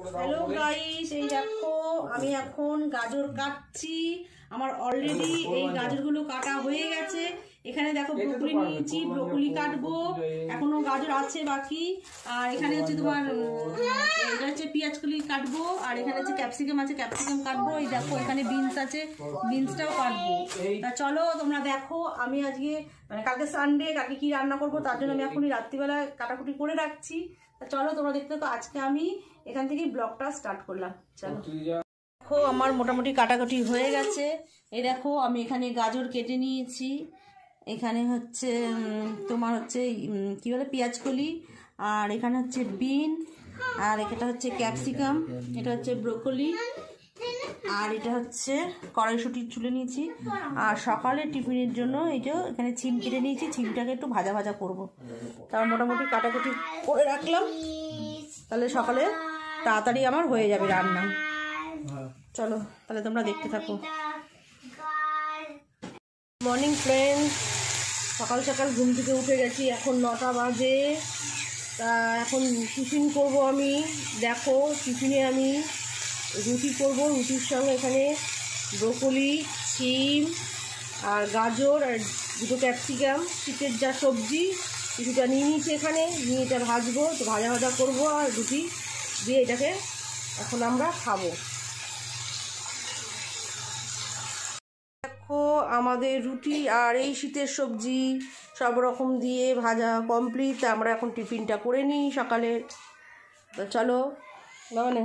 Hello guys, এই দেখো আমি এখন গাজর কাটছি। আমার অলরেডি এই গাজরগুলো কাটা হয়ে গেছে। এখানে দেখো ব্রোকলি নিয়েছি, ব্রোকলি কাটবো, এখনো গাজর আছে বাকি। আর এখানে হচ্ছে তোমার এটা হচ্ছে পেঁয়াজ কলি কাটবো, আর এখানে হচ্ছে ক্যাপসিকাম আছে, ক্যাপসিকাম কাটবো। এই দেখো এখানে বিনস আছে, বিনসটাও কাটবো। তা চলো তোমরা দেখো, আমি আজকে মানে কালকে সানডে, কালকে কি রান্না করবো তার জন্য আমি এখনই রাত্রিবেলা কাটাকুটি করে রাখছি। তা চলো তোমরা দেখতে থাকো। আজকে আমি এখান থেকেই ব্লগটা স্টার্ট করলাম। চলো দেখো, আমার মোটামুটি কাটাকুটি হয়ে গেছে। এই দেখো আমি এখানে গাজর কেটে নিয়েছি, এখানে হচ্ছে তোমার হচ্ছে কি বলে পেঁয়াজ কলি, আর এখানে হচ্ছে বিন, আর এটা হচ্ছে ক্যাপসিকাম, এটা হচ্ছে ব্রোকলি, আর এটা হচ্ছে কড়াইশুঁটি চুলে নিয়েছি। আর সকালে টিফিনের জন্য এই যে এখানে ছিম কেটে নিয়েছি, ছিমটাকে একটু ভাজা ভাজা করবো। তার মোটামুটি কাটাকুটি করে রাখলাম, তাহলে সকালে তাড়াতাড়ি আমার হয়ে যাবে রান্না। চলো তাহলে তোমরা দেখতে থাকো। মর্নিং ফ্রেন্ডস, সকাল সকাল ঘুম থেকে উঠে গেছি, এখন 9টা বাজে। তা এখন টিফিন করব আমি। দেখো টিফিনে আমি রুটি করব, রুটির সঙ্গে এখানে ব্রোকলি, শিম আর গাজর আর দুটো ক্যাপসিকাম, শীতের যা সবজি কিছুটা নিয়ে নিয়েছি এখানে, নিয়ে এটা ভাজবো, তো ভাজা ভাজা করবো আর রুটি দিয়ে এটাকে এখন আমরা খাবো। দেখো আমাদের রুটি আর এই শীতের সবজি সব রকম দিয়ে ভাজা কমপ্লিট। আমরা এখন টিফিনটা করে নিই সকালে। তো চলো মানে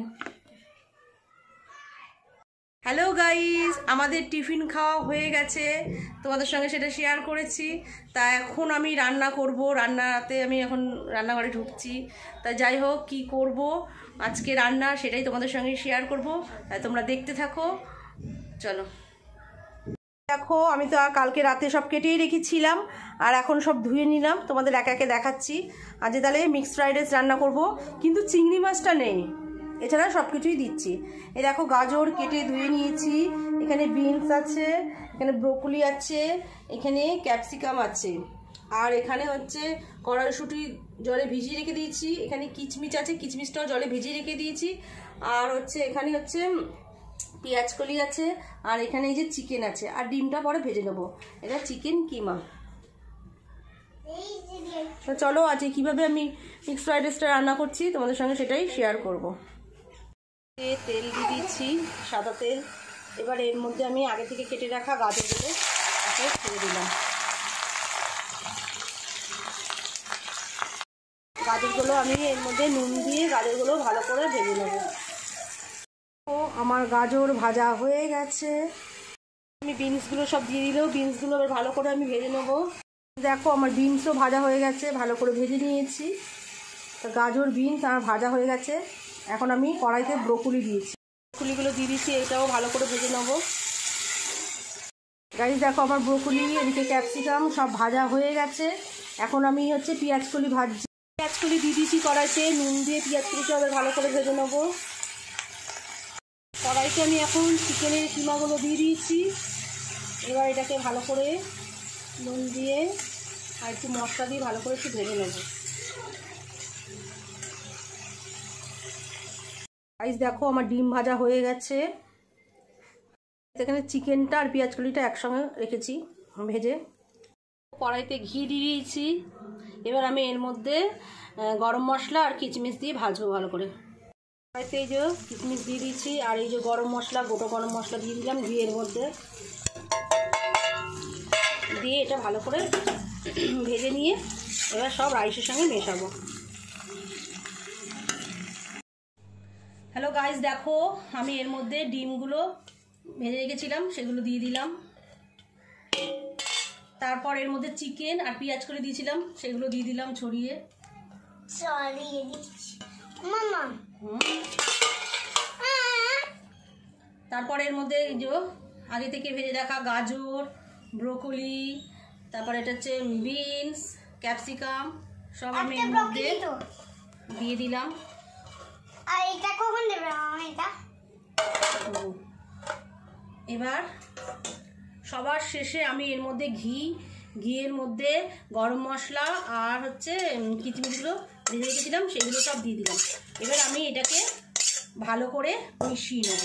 হ্যালো গাইস, আমাদের টিফিন খাওয়া হয়ে গেছে, তোমাদের সঙ্গে সেটা শেয়ার করেছি। তা এখন আমি রান্না করব, রান্নাতে আমি এখন রান্নাঘরে ঢুকছি। তা যাই হোক, কি করব আজকে রান্না সেটাই তোমাদের সঙ্গে শেয়ার করব, তাই তোমরা দেখতে থাকো। চলো দেখো, আমি তো কালকে রাতে সব কেটেই রেখেছিলাম, আর এখন সব ধুয়ে নিলাম, তোমাদের একে একে দেখাচ্ছি। আজ তাহলে মিক্সড ফ্রাইড রাইস রান্না করব, কিন্তু চিংড়ি মাছটা নেই, এছাড়া সব কিছুই দিচ্ছি। এই দেখো গাজর কেটে ধুয়ে নিয়েছি, এখানে বিনস আছে, এখানে ব্রোকলি আছে, এখানে ক্যাপসিকাম আছে, আর এখানে হচ্ছে কড়াইশুঁটি জলে ভিজিয়ে রেখে দিয়েছি, এখানে কিচমিচ আছে, কিচমিচটাও জলে ভিজিয়ে রেখে দিয়েছি, আর হচ্ছে এখানে হচ্ছে পেঁয়াজ কলি আছে, আর এখানে এই যে চিকেন আছে, আর ডিমটা পরে ভেজে নেবো। এটা চিকেন কিমা। তো চলো আজকে কীভাবে আমি মিক্সড ফ্রাইড রাইসটা রান্না করছি তোমাদের সঙ্গে সেটাই শেয়ার করব। তেল দিয়ে দিচ্ছি, সাদা তেল। এবার এর মধ্যে আমি আগে থেকে কেটে রাখা গাজরগুলো ছেড়ে দিলাম। গাজরগুলো আমি এর মধ্যে নুন দিয়ে গাজরগুলো ভালো করে ভেজে নেব। ও আমার গাজর ভাজা হয়ে গেছে, আমি বিনসগুলো সব দিয়ে দিলেও বিনসগুলো এবার ভালো করে আমি ভেজে নেব। দেখো আমার বিনসও ভাজা হয়ে গেছে, ভালো করে ভেজে নিয়েছি। তো গাজর বিনস আমার ভাজা হয়ে গেছে, এখন আমি কড়াইতে ব্রোকলি দিয়েছি, ব্রোকলিগুলো দিয়ে দিচ্ছি, এটাও ভালো করে ভেজে নেব। গাইস দেখো আমার ব্রোকলি, এদিকে ক্যাপসিকাম সব ভাজা হয়ে গেছে, এখন আমি হচ্ছে পেঁয়াজ কলি ভাজছি। পেঁয়াজ কলি দিয়ে দিয়েছি কড়াইতে, নুন দিয়ে পেঁয়াজ কলিটা আবার ভালো করে ভেজে নেব। কড়াইতে আমি এখন চিকেনের কিমাগুলো দিয়ে দিয়েছি, এবার এটাকে ভালো করে নুন দিয়ে আর একটু মশলা দিয়ে ভালো করে একটু ভেজে নেব। গাইস দেখো আমার ডিম ভাজা হয়ে গেছে, এখানে চিকেনটা আর পেঁয়াজ কলিটা একসঙ্গে রেখেছি ভেজে। কড়াইতে ঘি দিয়ে দিয়েছি, এবার আমি এর মধ্যে গরম মশলা আর কিচমিচ দিয়ে ভাজবো ভালো করে। কড়াইতে এই যে কিচমিচ দিয়ে দিয়েছি, আর এই যে গরম মশলা, গোটা গরম মশলা দিয়ে দিলাম ঘিয়ের মধ্যে, দিয়ে এটা ভালো করে ভেজে নিয়ে এবার সব রাইসের সঙ্গে মেশাবো। হ্যালো গাইস দেখো, আমি এর মধ্যে ডিমগুলো ভেজে রেখেছিলাম সেগুলো দিয়ে দিলাম, তারপর এর মধ্যে চিকেন আর পেঁয়াজ করে দিয়েছিলাম সেগুলো দিয়ে দিলাম ছড়িয়ে। তারপর এর মধ্যে যে আগে থেকে ভেজে রাখা গাজর, ব্রোকলি, তারপর এটা হচ্ছে বিনস, ক্যাপসিকাম সব আমি এর মধ্যে দিয়ে দিলাম। আর এটা কখন দেবে এটা? এবার সবার শেষে আমি এর মধ্যে ঘিয়ের মধ্যে গরম মশলা আর হচ্ছে কিচমিচগুলো ভেজে রেখেছিলাম সেগুলো সব দিয়ে দিলাম। এবার আমি এটাকে ভালো করে মিশিয়ে নেব।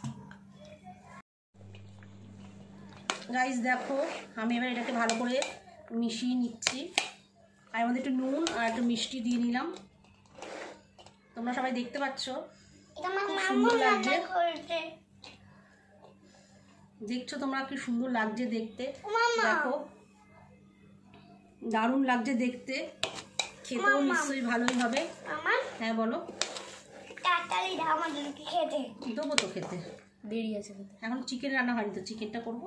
গাইস দেখো আমি এবার এটাকে ভালো করে মিশিয়ে নিচ্ছি। আর এর মধ্যে একটু নুন আর একটু মিষ্টি দিয়ে নিলাম। তোমরা সবাই দেখতে পাচ্ছ খুব সুন্দর লাগছে, দেখছো তোমরা কি সুন্দর লাগছে দেখতে। দেখো দারুণ লাগছে দেখতে, খেতেও নিশ্চয়ই ভালোই হবে। হ্যাঁ বলো। দেবো তো খেতে, দেরি আছে এখন। চিকেন রান্না হয়নি তো, চিকেনটা করবো।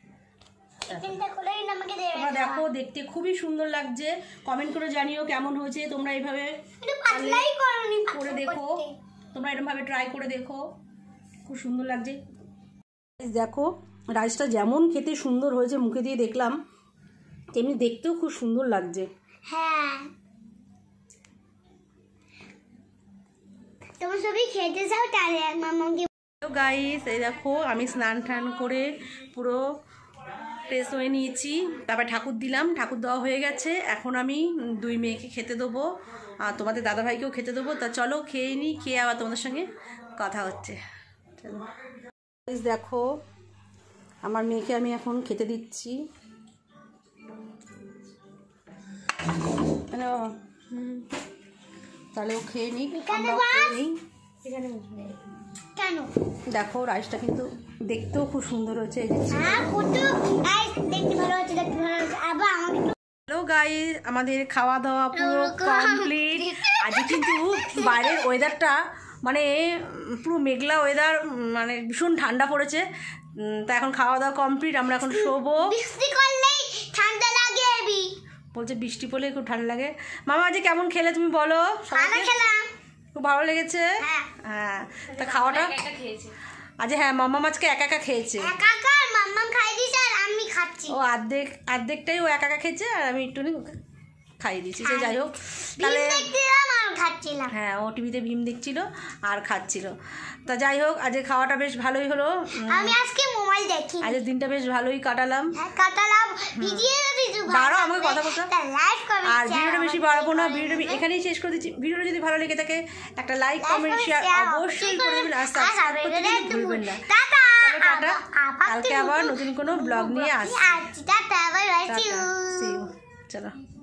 তোমরা দেখো দেখতে খুবই সুন্দর লাগছে। কমেন্ট করে জানিও কেমন হয়েছে। তোমরা এইভাবে করে দেখো, তোমরা এরকমভাবে ট্রাই করে দেখো, খুব সুন্দর লাগছে। দেখো রাইসটা যেমন খেতে সুন্দর হয়েছে, মুখে দিয়ে দেখলাম তেমনি দেখতেও খুব সুন্দর লাগছে। হ্যাঁ তোমরা সবাই খেতে চাও তাহলে মামাকে। গাইস এই দেখো আমি স্নান টান করে পুরো ফ্রেশ হয়ে নিয়েছি, তারপর ঠাকুর দিলাম, ঠাকুর দেওয়া হয়ে গেছে। এখন আমি দুই মেয়েকে খেতে দেবো আর তোমাদের দাদাভাইকেও খেতে দেবো। তা চলো খেয়ে নিই, খেয়ে আবার তোমাদের সঙ্গে কথা হচ্ছে। চলো দেখো আমার মেয়েকে আমি এখন খেতে দিচ্ছি। তাহলে ও খেয়ে নিই, আমরাও খেয়ে নিই। দেখো রাইসটা কিন্তু দেখতেও খুব সুন্দর হয়েছে। হ্যালো গাইস, আমাদের খাওয়া দাওয়া পুরো কমপ্লিট। আজকে কিন্তু বাইরের ওয়েদারটা মানে পুরো মেঘলা ওয়েদার, মানে ভীষণ ঠান্ডা পড়েছে। তা এখন খাওয়া দাওয়া কমপ্লিট, আমরা এখন শোবো। বলছে বৃষ্টি পড়লে খুব ঠান্ডা লাগে। মামা আজকে কেমন খেলে তুমি বলো? খুব ভালো লেগেছে। হ্যাঁ তা খাওয়াটা আজ, হ্যাঁ মাম্মা মাছকে একা একা খেয়েছে। ও অর্ধেকটাই ও একা একা খেয়েছে আর আমি একটুখানি ওকে খাইয়ে দিয়েছি। সে যাই হোক, তাহলে হ্যাঁ ও টিভিতে ভীম দেখছিল আর খাচ্ছিল। তা যাই হোক আজকে খাওয়াটা বেশ ভালোই হলো। আমি আজকে মোবাইল দেখি, আজকের দিনটা বেশ ভালোই কাটালাম। বারো আমাকে কথা বলতে, আর ভিডিওটা বেশি বাড়াবো না, ভিডিওটা এখানেই শেষ করে দিচ্ছি। ভিডিওটা যদি ভালো লেগে থাকে একটা লাইক কমেন্ট শেয়ার অবশ্যই করে দেবেন আর সাবস্ক্রাইব করতে কিন্তু ভুলবেন না। চলো টাটা, কালকে আবার নতুন কোনো ব্লগ নিয়ে আসছি। চলো।